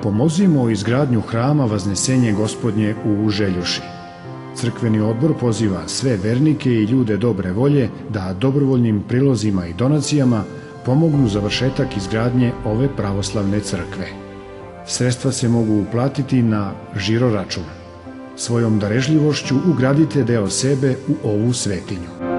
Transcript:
Pomozimo izgradnju hrama Vaznesenje Gospodnje u Željuši. Crkveni odbor poziva sve vernike i ljude dobre volje da dobrovoljnim prilozima i donacijama pomognu završetak izgradnje ove pravoslavne crkve. Sredstva se mogu uplatiti na žiro račun. Svojom darežljivošću ugradite deo sebe u ovu svetinju.